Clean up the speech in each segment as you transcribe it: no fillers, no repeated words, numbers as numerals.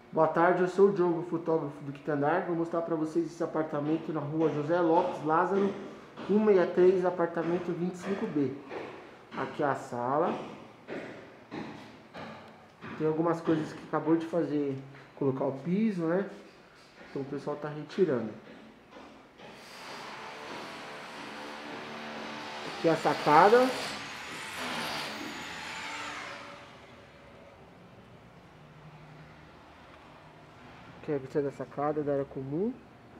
Boa tarde, eu sou o Diogo, fotógrafo do quinto andar. Vou mostrar para vocês esse apartamento na rua José Lopes Lázaro, 163, apartamento 25B. Aqui é a sala. Tem algumas coisas que acabou de fazer, colocar o piso, né? Então o pessoal está retirando. Aqui é a sacada. Aqui é a vista da sacada, da área comum.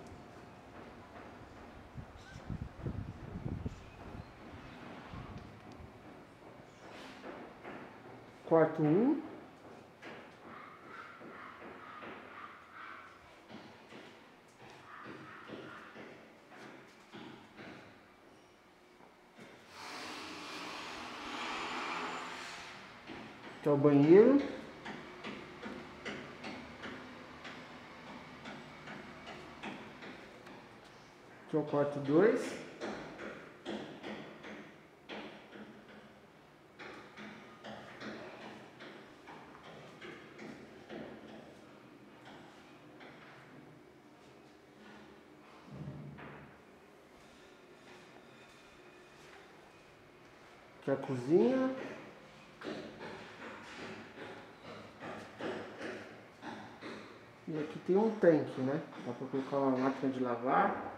Quarto 1. Aqui é o banheiro. Aqui é o quarto 2. Aqui é a cozinha. E aqui tem um tanque, né? Dá para colocar uma máquina de lavar.